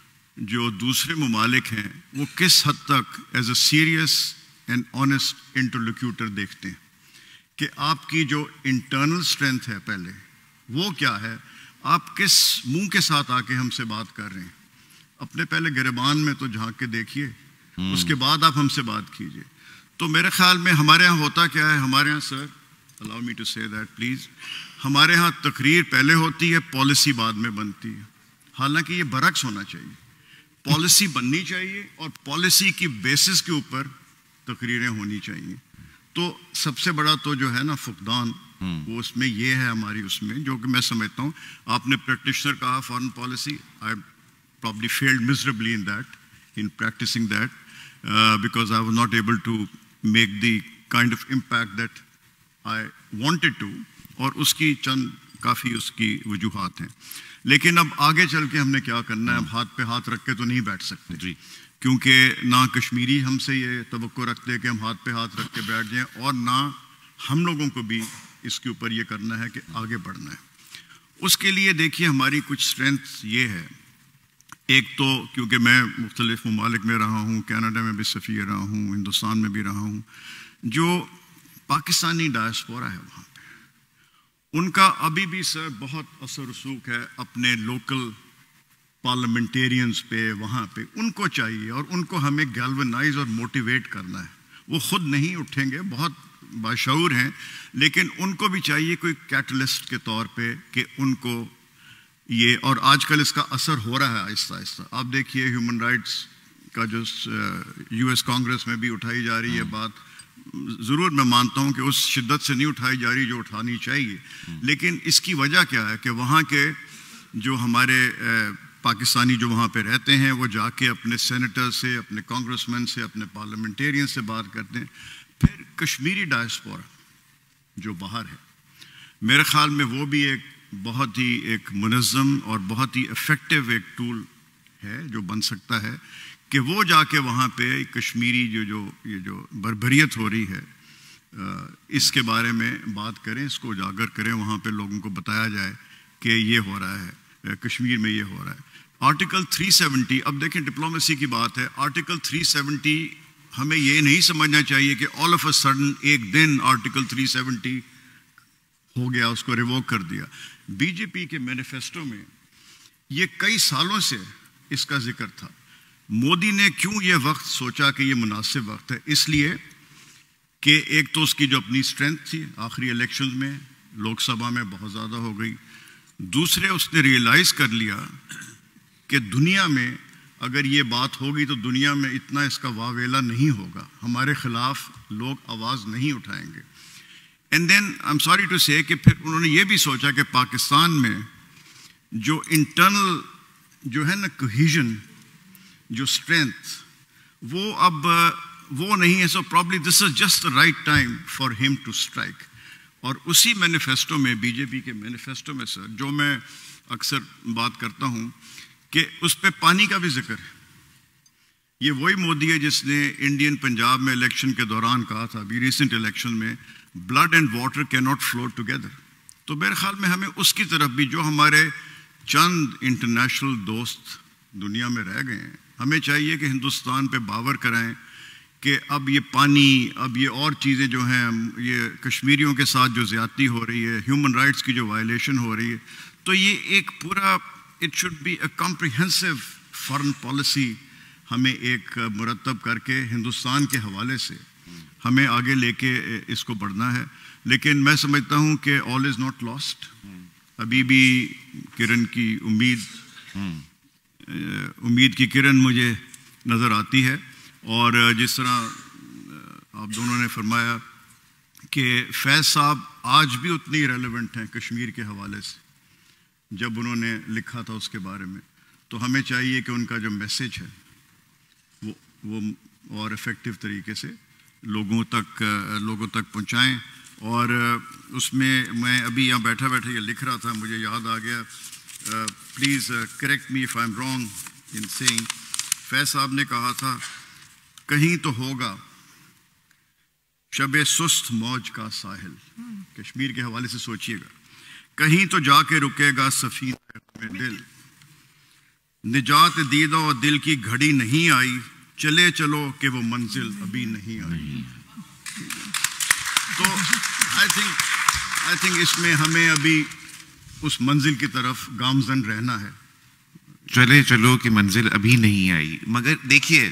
Speaker 3: جو دوسرے ممالک ہیں وہ کس حد تک as a serious and honest interlocutor دیکھتے ہیں, کہ آپ کی جو انٹرنل اسٹرینتھ ہے پہلے وہ کیا ہے, آپ کس منہ کے ساتھ آ کے ہم سے بات کر رہے ہیں. اپنے پہلے گریبان میں تو جھانک کے دیکھیے, اس کے بعد آپ ہم سے بات کیجئے. تو میرے خیال میں ہمارے ہاں ہوتا کیا ہے, ہمارے ہاں سر allow me to say that please, ہمارے ہاں تقریر پہلے ہوتی ہے, پالیسی بعد میں بنتی ہے. حالانکہ یہ برعکس ہونا چاہیے, پالیسی بننی چاہیے اور پالیسی کی بیسس کے اوپر تقریریں ہونی چاہیے. تو سب سے بڑا تو جو ہے نا فقدان, وہ اس میں یہ ہے ہماری, اس میں جو کہ میں سمجھتا ہوں آپ نے پریکٹیشنر کہا foreign policy, I probably failed miserably in that, in practicing that, because I was not able to make the kind of impact that I wanted to, اور اس کی چند کافی اس کی وجوہات ہیں. لیکن اب آگے چل کے ہم نے کیا کرنا ہے, اب ہاتھ پہ ہاتھ رکھ کے تو نہیں بیٹھ سکتے جی, کیونکہ نہ کشمیری ہم سے یہ توقع رکھتے کہ ہم ہاتھ پہ ہاتھ رکھ کے بیٹھ جائیں, اور نہ ہم لوگوں کو بھی اس کے اوپر یہ کرنا ہے کہ آگے بڑھنا ہے. اس کے لیے دیکھیے ہماری کچھ اسٹرینتھ یہ ہے, ایک تو کیونکہ میں مختلف ممالک میں رہا ہوں, کینیڈا میں بھی سفیر رہا ہوں, ہندوستان میں بھی رہا ہوں, جو پاکستانی ڈائسپورا ہے وہاں پہ, ان کا ابھی بھی سر بہت اثر رسوخ ہے اپنے لوکل پارلیمنٹیرینز پہ, وہاں پہ ان کو چاہیے, اور ان کو ہمیں گیلونائز اور موٹیویٹ کرنا ہے. وہ خود نہیں اٹھیں گے, بہت باشعور ہیں, لیکن ان کو بھی چاہیے کوئی کیٹلسٹ کے طور پہ کہ ان کو یہ, اور آج کل اس کا اثر ہو رہا ہے آہستہ آہستہ. آپ دیکھیے ہیومن رائٹس کا جو یو ایس کانگریس میں بھی اٹھائی جا رہی ہے بات, ضرور میں مانتا ہوں کہ اس شدت سے نہیں اٹھائی جا رہی جو اٹھانی چاہیے, لیکن اس کی وجہ کیا ہے کہ وہاں کے جو ہمارے پاکستانی جو وہاں پہ رہتے ہیں وہ جا کے اپنے سینیٹر سے, اپنے کانگریس مین سے, اپنے پارلیمنٹیرین سے بات کرتے ہیں. پھر کشمیری ڈائسپورا جو باہر ہے, میرے خیال میں وہ بھی ایک بہت ہی ایک منظم اور بہت ہی افیکٹو ایک ٹول ہے جو بن سکتا ہے, کہ وہ جا کے وہاں پہ کشمیری یہ جو بربریت ہو رہی ہے اس کے بارے میں بات کریں, اس کو اجاگر کریں, وہاں پہ لوگوں کو بتایا جائے کہ یہ ہو رہا ہے, کشمیر میں یہ ہو رہا ہے. آرٹیکل 370, اب دیکھیں ڈپلومیسی کی بات ہے, آرٹیکل 370 ہمیں یہ نہیں سمجھنا چاہیے کہ آل آف اے سڈن ایک دن آرٹیکل 370 ہو گیا, اس کو ریووک کر دیا. بی جے پی کے مینیفیسٹو میں یہ کئی سالوں سے اس کا ذکر تھا. مودی نے کیوں یہ وقت سوچا کہ یہ مناسب وقت ہے, اس لیے کہ ایک تو اس کی جو اپنی اسٹرینتھ تھی, آخری الیکشنز میں لوک سبھا میں بہت زیادہ ہو گئی, دوسرے اس نے ریئلائز کر لیا کہ دنیا میں اگر یہ بات ہوگی تو دنیا میں اتنا اس کا واویلا نہیں ہوگا, ہمارے خلاف لوگ آواز نہیں اٹھائیں گے. And then I am sorry to say کہ پھر انہوں نے یہ بھی سوچا کہ پاکستان میں جو انٹرنل جو ہے نا کوہیژن, جو اسٹرینتھ, وہ اب وہ نہیں ہے. So probably this is just the right time for ہم ٹو اسٹرائک. اور اسی مینیفیسٹو میں, بی جے پی کے مینیفیسٹو میں سر, جو میں اکثر بات کرتا ہوں کہ اس پہ پانی کا بھی ذکر ہے. یہ وہی مودی ہے جس نے انڈین پنجاب میں الیکشن کے دوران کہا تھا, ابھی ریسنٹ الیکشن میں, blood and water cannot flow together. تو میرے خیال میں ہمیں اس کی طرف بھی, جو ہمارے چند انٹرنیشنل دوست دنیا میں رہ گئے ہیں, ہمیں چاہیے کہ ہندوستان پہ باور کرائیں کہ اب یہ پانی, اب یہ اور چیزیں جو ہیں, یہ کشمیریوں کے ساتھ جو زیادتی ہو رہی ہے, ہیومن رائٹس کی جو وائلیشن ہو رہی ہے, تو یہ ایک پورا it should be a comprehensive foreign policy ہمیں ایک مرتب کر کے ہندوستان کے حوالے سے ہمیں آگے لے کے اس کو بڑھنا ہے. لیکن میں سمجھتا ہوں کہ آل از ناٹ لاسٹ. ابھی بھی کرن کی امید کی کرن مجھے نظر آتی ہے. اور جس طرح آپ دونوں نے فرمایا کہ فیض صاحب آج بھی اتنی ریلیونٹ ہیں کشمیر کے حوالے سے, جب انہوں نے لکھا تھا اس کے بارے میں, تو ہمیں چاہیے کہ ان کا جو میسج ہے وہ اور افیکٹو طریقے سے لوگوں تک پہنچائیں. اور اس میں ابھی یہاں بیٹھا یہ لکھ رہا تھا, مجھے یاد آ گیا, please correct me if I am wrong in saying. Faiz صاحب نے کہا تھا, کہیں تو ہوگا شب سست موج کا ساحل. کشمیر کے حوالے سے سوچئے گا, کہیں تو جا کے رکے گا سفینہ میں دل, نجات دیدہ اور دل کی گھڑی نہیں آئی, چلے چلو کہ وہ منزل ابھی نہیں آئی. تو آئی تھنک اس میں ہمیں ابھی اس منزل کی طرف گامزن رہنا ہے.
Speaker 1: چلے چلو کہ منزل ابھی نہیں آئی. مگر دیکھیے,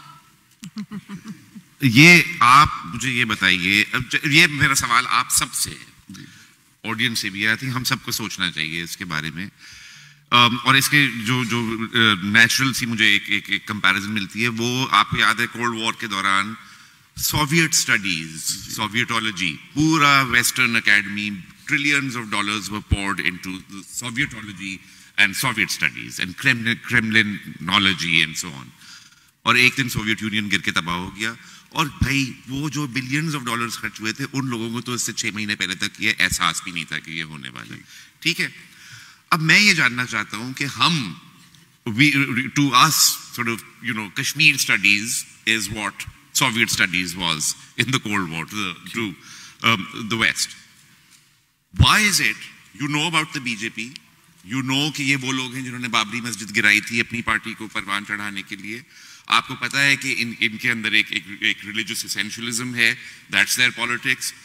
Speaker 1: یہ آپ مجھے یہ بتائیے, یہ میرا سوال آپ سب سے ہے, آڈینس سے بھی, آئی تھنک ہم سب کو سوچنا چاہیے اس کے بارے میں. اور اس کے جو نیچرل سی مجھے ایک کمپیریزن ملتی ہے, وہ آپ کو یاد ہے کولڈ وار کے دوران سوویٹ اسٹڈیز, سوویٹولوجی, پورا western academy, trillions of dollars were poured into Sovietology and Soviet studies and Kremlinology and so on. اور ایک دن سوویت یونین گر کے تباہ ہو گیا. اور بھائی وہ جو بلینز آف ڈالرز خرچ ہوئے تھے, ان لوگوں کو تو اس سے 6 مہینے پہلے تک یہ احساس بھی نہیں تھا کہ یہ ہونے والا ہے. ٹھیک ہے, اب میں یہ جاننا چاہتا ہوں کہ ہم, to us sort of, Kashmir studies is what Soviet studies was in the Cold War to the West. Why is it, you know about the BJP, you know کہ یہ وہ لوگ ہیں جنہوں نے بابری مسجد گرائی تھی اپنی پارٹی کو پروان چڑھانے کے لیے. آپ کو پتا ہے کہ ان کے اندر ایک ریلیجس اسینشلزم ہے, that's their politics.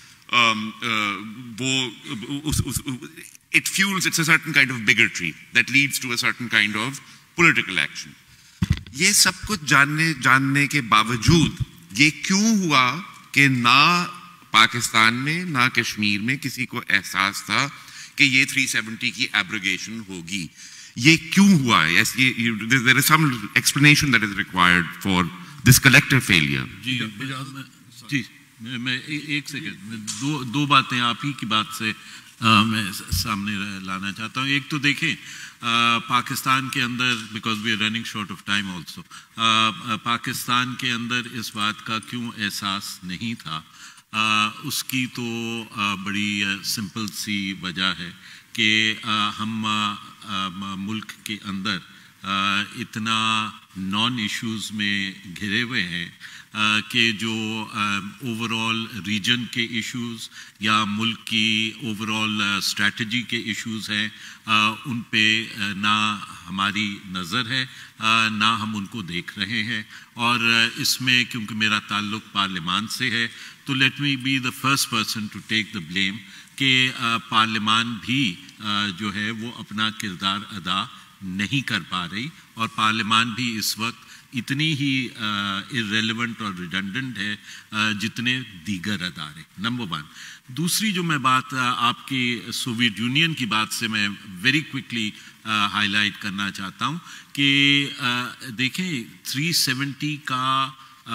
Speaker 1: It fuels, it's a certain kind of bigotry that leads to a certain kind of political action. یہ سب کچھ جاننے کے باوجود یہ کیوں ہوا کہ نہ پاکستان میں نہ کشمیر میں کسی کو احساس تھا کہ یہ 370 کی ایبروگیشن ہوگی؟ یہ کیوں ہوا ہے؟ There is some explanation that is required for this collective failure.
Speaker 2: جی میں ایک سیکنڈ دو باتیں آپ ہی کی بات سے میں سامنے لانا چاہتا ہوں. ایک تو دیکھیں پاکستان کے اندر, because we are running short of time also, Pakistan کے اندر اس بات کا کیوں احساس نہیں تھا, اس کی تو بڑی سمپل سی وجہ ہے کہ ہم ملک کے اندر اتنا نان ایشوز میں گھرے ہوئے ہیں کہ جو اوور آل ریجن کے ایشوز یا ملک کی اوور آل اسٹریٹجی کے ایشوز ہیں, ان پہ نہ ہماری نظر ہے نہ ہم ان کو دیکھ رہے ہیں. اور اس میں کیونکہ میرا تعلق پارلیمان سے ہے تو let me be the first person to take the blame کہ پارلیمان بھی جو ہے وہ اپنا کردار ادا نہیں کر پا رہی اور پارلیمان بھی اس وقت اتنی ہی irrelevant اور redundant ہے جتنے دیگر ادارے. نمبر 1. دوسری جو میں بات آپ کی سوویت یونین کی بات سے میں ویری کوئکلی ہائی لائٹ کرنا چاہتا ہوں کہ دیکھیں 370 کا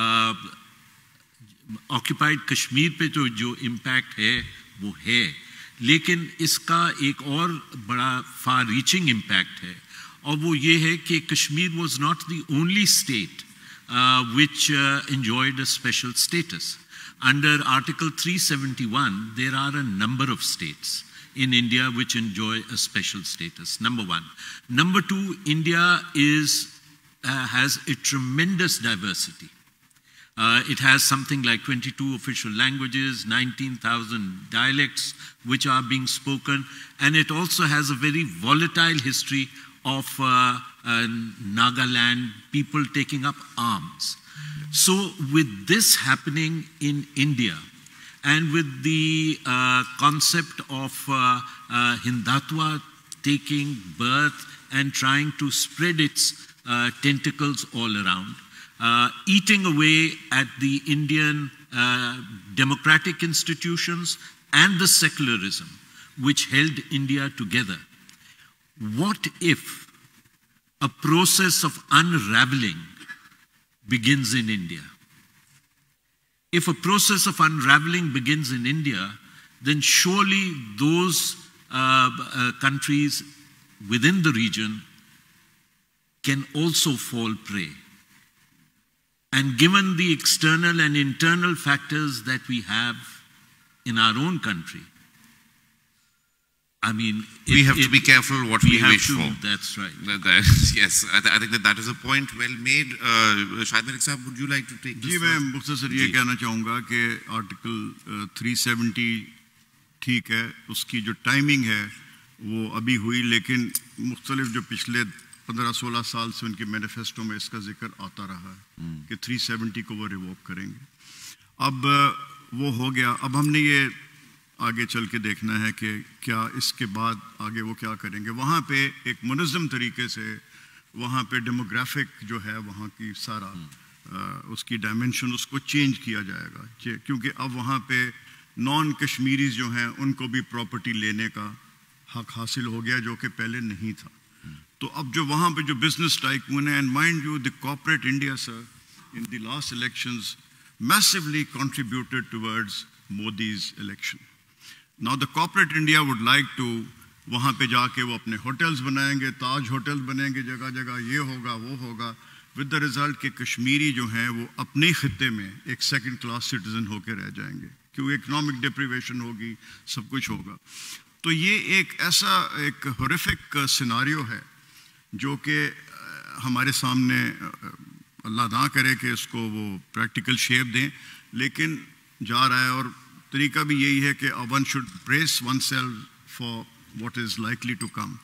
Speaker 2: آکوپائڈ کشمیر پہ جو امپیکٹ ہے وہ ہے، لیکن اس کا ایک اور بڑا فار ریچنگ امپیکٹ ہے، اور وہ یہ ہے کہ Kashmir was not the only state which enjoyed a special status. Under Article 371, there are a number of states in India which enjoy a special status. Number 1. Number 2, India has a tremendous diversity. It has something like 22 official languages, 19,000 dialects which are being spoken, and it also has a very volatile history of Nagaland people taking up arms. So with this happening in India, and with the concept of Hindutva taking birth and trying to spread its tentacles all around, eating away at the Indian democratic institutions and the secularism which held India together, what if a process of unraveling begins in India? If a process of unraveling begins in India, then surely those countries within the region can also fall prey. And given the external and internal factors that we have in our own country, I mean,
Speaker 1: we have to be careful what we wish for.
Speaker 2: That's right.
Speaker 1: Yes, I think that is a point well made. Shahid Malik Sahab, would you like to take this?
Speaker 3: جی میں مختصر یہ کہنا چاہوں گا کہ article 370 ٹھیک ہے، اس کی جو ٹائمنگ ہے وہ ابھی ہوئی، لیکن مختلف جو پچھلے 15-16 سال سے ان کے مینیفیسٹو میں اس کا ذکر آتا رہا ہے کہ 370 کو وہ ریووک کریں گے. اب وہ ہو گیا، اب ہم نے یہ آگے چل کے دیکھنا ہے کہ کیا اس کے بعد آگے وہ کیا کریں گے. وہاں پہ ایک منظم طریقے سے وہاں پہ ڈیموگرافک جو ہے وہاں کی سارا اس کی ڈائمنشن اس کو چینج کیا جائے گا، کیونکہ اب وہاں پہ نان کشمیریز جو ہیں ان کو بھی پراپرٹی لینے کا حق حاصل ہو گیا جو کہ پہلے نہیں تھا. تو اب جو وہاں پہ جو بزنس ٹائکون ہیں، and mind you the corporate India sir in the last elections massively contributed towards Modi's election. Now the corporate India would like to وہاں پہ جا کے وہ اپنے ہوٹلز بنائیں گے، تاج ہوٹل بنیں گے جگہ جگہ، یہ ہوگا وہ ہوگا، ود دا ریزلٹ کہ کشمیری جو ہیں وہ اپنے خطے میں ایک سیکنڈ کلاس سٹیزن ہو کے رہ جائیں گے، کیونکہ اکنامک ڈپریویشن ہوگی، سب کچھ ہوگا. تو یہ ایک ایسا ایک ہورریفک سیناریو ہے جو کہ ہمارے سامنے، اللہ نہ کرے کہ اس کو وہ پریکٹیکل شیپ دیں، لیکن جا رہا ہے. اور طریقہ بھی یہی ہے کہ one should press oneself for what is likely to come.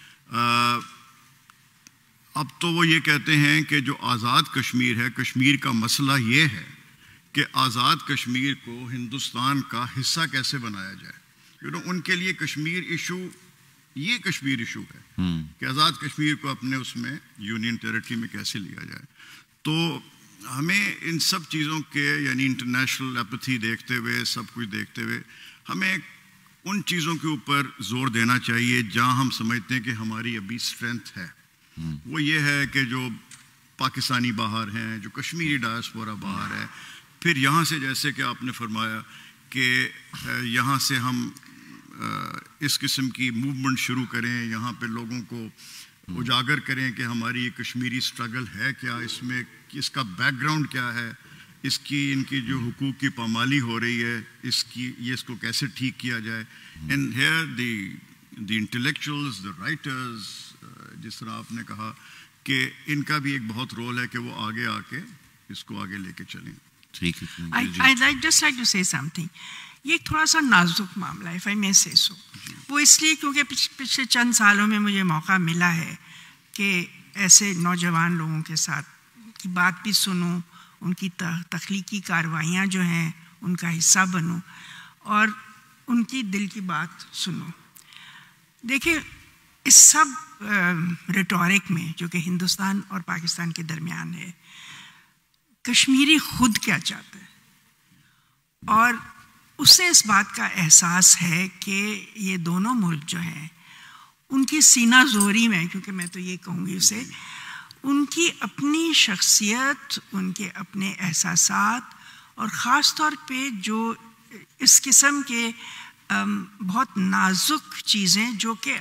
Speaker 3: اب تو وہ یہ کہتے ہیں کہ جو آزاد کشمیر ہے، کشمیر کا مسئلہ یہ ہے کہ آزاد کشمیر کو ہندوستان کا حصہ کیسے بنایا جائے. ان کے لیے کشمیر ایشو یہ کشمیر ایشو ہے کہ آزاد کشمیر کو اپنے اس میں یونین ٹیریٹری میں کیسے لیا جائے. تو ہمیں ان سب چیزوں کے یعنی انٹرنیشنل ایپتھی دیکھتے ہوئے، سب کچھ دیکھتے ہوئے، ہمیں ان چیزوں کے اوپر زور دینا چاہیے جہاں ہم سمجھتے ہیں کہ ہماری ابھی اسٹرینتھ ہے. وہ یہ ہے کہ جو پاکستانی باہر ہیں، جو کشمیری ڈائسپورا باہر ہے، پھر یہاں سے جیسے کہ آپ نے فرمایا کہ یہاں سے ہم اس قسم کی موومنٹ شروع کریں، یہاں پہ لوگوں کو اجاگر کریں کہ ہماری یہ کشمیری اسٹرگل ہے کیا، اس میں اس کا بیک گراؤنڈ کیا ہے، اس کی ان کی جو حقوق کی پامالی ہو رہی ہے اس کو کیسے ٹھیک کیا جائے. And here the intellectuals, the writers, جس طرح آپ نے کہا کہ ان کا بھی ایک بہت رول ہے کہ وہ آگے آ کے اس کو آگے لے کے چلیں.
Speaker 1: ٹھیک ہے.
Speaker 4: I'd just like to say something. یہ تھوڑا سا نازک معاملہ ہے، if I may say so. وہ اس لیے کیونکہ پچھلے چند سالوں میں مجھے موقع ملا ہے کہ ایسے نوجوان لوگوں کے ساتھ کی بات بھی سنوں، ان کی تخلیقی کاروائیاں جو ہیں ان کا حصہ بنوں اور ان کی دل کی بات سنوں. دیکھیں، اس سب रिटोरिक में जो कि हिंदुस्तान और पाकिस्तान के दरमियान है, कश्मीरी खुद क्या चाहता है और उससे इस बात का एहसास है कि ये दोनों मुल्क जो हैं उनकी सीना जोरी में, क्योंकि मैं तो ये कहूँगी उसे, उनकी अपनी शख्सियत, उनके अपने एहसासात और ख़ास तौर पे जो इस किस्म के बहुत नाजुक चीज़ें जो कि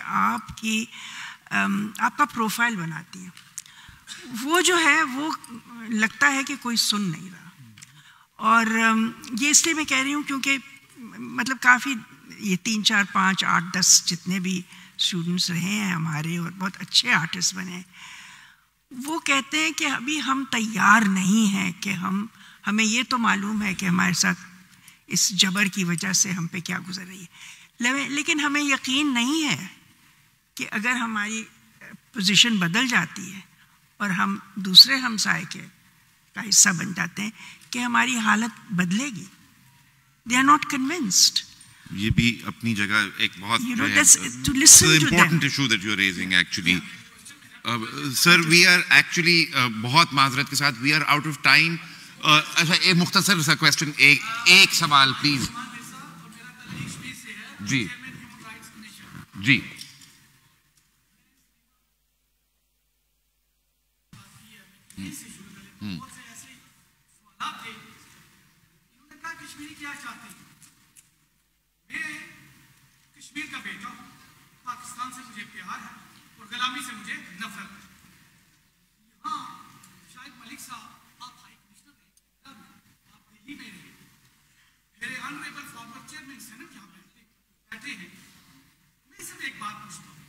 Speaker 4: आपका प्रोफाइल बनाती हैं, वो जो है वो लगता है कि कोई सुन नहीं रहा। और ये इसलिए मैं कह रही हूँ क्योंकि मतलब काफ़ी ये 3, 4, 5, 8, 10 जितने भी स्टूडेंट्स रहे हैं हमारे और बहुत अच्छे आर्टिस्ट बने, वो कहते हैं कि अभी हम तैयार नहीं हैं कि हमें ये तो मालूम है कि हमारे साथ इस जबर की वजह से हम पे क्या गुजर रही है, लेकिन हमें यकीन नहीं है कि अगर हमारी पोजीशन बदल जाती है और हम दूसरे हमसाए का हिस्सा बन जाते हैं कि हमारी हालत बदलेगी। They are not convinced.
Speaker 1: ये भी अपनी जगह एक बहुत
Speaker 4: to listen to them.
Speaker 1: important issue that you are raising actually. Sir, we are actually बहुत माजरत के साथ we are out of time. अच्छा एक मुख्तसर सा क्वेश्चन, एक सवाल प्लीज। जी जी
Speaker 5: कश्मीरी क्या चाहते हैं? मैं कश्मीर का बेटा हूँ, पाकिस्तान से मुझे प्यार है और गुलामी से मुझे नफरत है। यहाँ शायद मलिक साहब आप हाई कमिश्नर हैं, आप दिल्ली में रहे, मेरे ऑनरेबल फॉर्मर चेयरमैन सेनेट यहाँ बैठे हैं। मैं सिर्फ एक बात पूछता हूँ,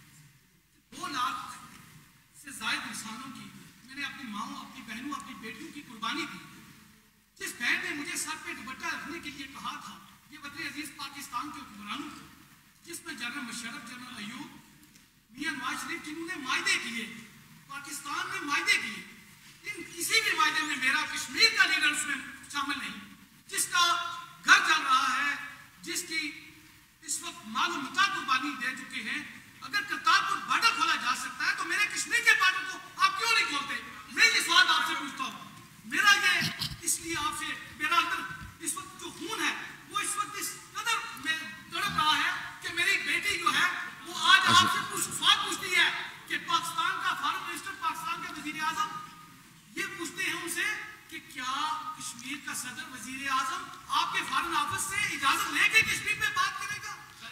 Speaker 5: 2 लाख से ज्यादा इंसानों की मैंने अपनी माओ, अपनी बहनों, अपनी बेटियों की कुर्बानी दी। जिस बहन ने मुझे सर पे दुपट्टा रखने के लिए कहा था, ये वतन अजीज पाकिस्तान के हुक्मरानों को, जिसमें जनरल मुशर्रफ, जनरल अयूब, मियां नवाज शरीफ, जिन्होंने मायदे किए, पाकिस्तान में मायदे किए, इन किसी भी मायदे में मेरा कश्मीर का लीडर उसमें शामिल नहीं, जिसका घर चल रहा है, जिसकी इस वक्त मालूम मुता कुर्बानी दे चुके हैं। अगर करतारपुर बॉर्डर खोला जा सकता है तो मेरे कश्मीर के बॉर्डर को आप क्यों नहीं खोलते? मैं ये सवाल आपसे पूछता हूँ। मेरा ये इसलिए आपसे, मेरा अंदर इस वक्त जो खून है वो इस वक्त इस कदर में तड़प रहा है कि मेरी बेटी जो है वो आज आपसे सवाल पूछती है कि पाकिस्तान का फॉरेन मिनिस्टर, पाकिस्तान का वजीर आजम ये पूछते हैं उनसे कि क्या कश्मीर का सदर वजीर आजम आपके फॉरेन ऑफिस से इजाजत लेके कश्मीर पे बात करेगा?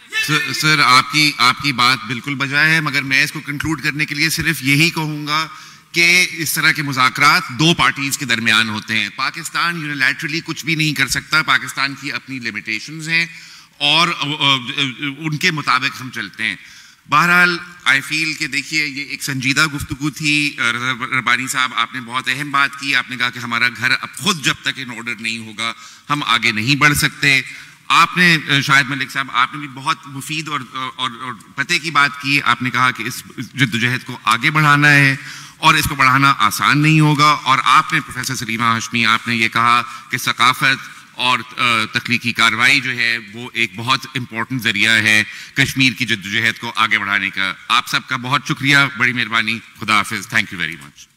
Speaker 1: सर आपकी बात बिल्कुल बजाय है, मगर मैं इसको कंक्लूड करने के लिए सिर्फ यही कहूंगा कि इस तरह के मुज़ाकरात 2 पार्टीज के दरमियान होते हैं। पाकिस्तान यूनिलैटरली कुछ भी नहीं कर सकता, पाकिस्तान की अपनी लिमिटेशंस हैं और उनके मुताबिक हम चलते हैं। बहरहाल आई फील कि देखिए ये एक संजीदा गुफ्तगू थी। रब्बानी साहब आपने बहुत अहम बात की, आपने कहा कि हमारा घर अब खुद जब तक इन ऑर्डर नहीं होगा हम आगे नहीं बढ़ सकते। आपने शाहिद मलिक साहब आपने भी बहुत मुफीद और पते की बात की। आपने कहा कि इस जद्दोजहद को आगे बढ़ाना है और इसको बढ़ाना आसान नहीं होगा। और आपने प्रोफेसर सलीमा हाशमी आपने ये कहा कि सकाफत और तख्लीकी कार्रवाई जो है वो एक बहुत इंपॉर्टेंट जरिया है कश्मीर की जद्दोजहद को आगे बढ़ाने का। आप सबका बहुत शुक्रिया, बड़ी मेहरबानी, खुदा हाफिज, थैंक यू वेरी मच।